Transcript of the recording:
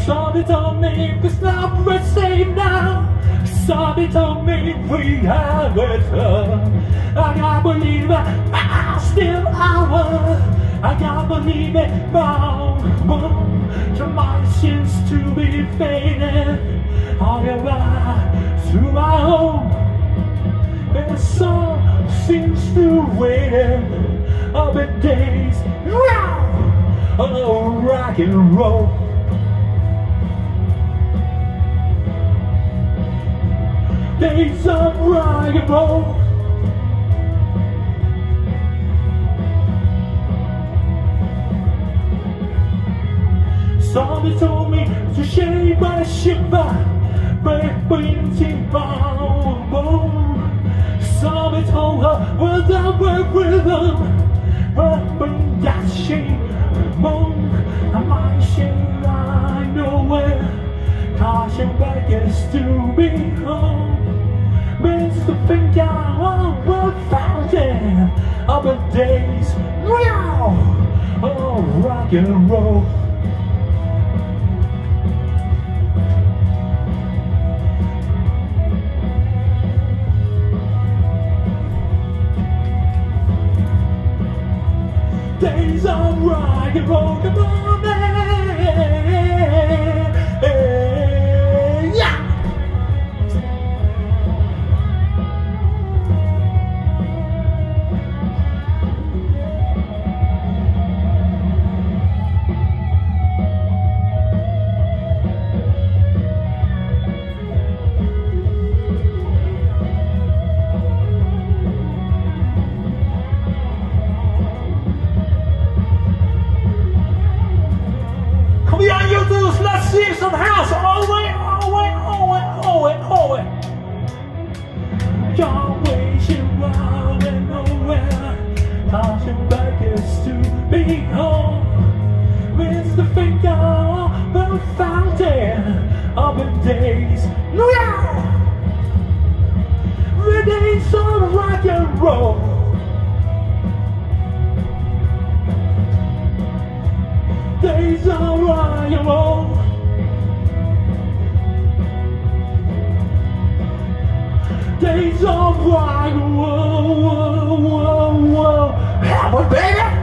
Somebody told me it's not the same now. Somebody told me we have it. I can't believe it, I'm still ours. I can't believe it, to my sins to be faded. I'll get back to my home. And the sun seems to wait up in days of rock and roll. Days of rock and roll. Somebody told me to shave my shiver, but somebody told her, well, that work with them, but that shame, I might shame, I know where, caution beggars to be home. Means the finger on the fountain of the days, oh, rock and roll. Days of rock and roll, come on, yeah. Let's see some house. Oh wait. You're wishing wild and nowhere. Caution beggars to be home. With the finger on the fountain of the days. The days of rock and roll. Days of rock and roll. Days of rock and roll. Have a baby.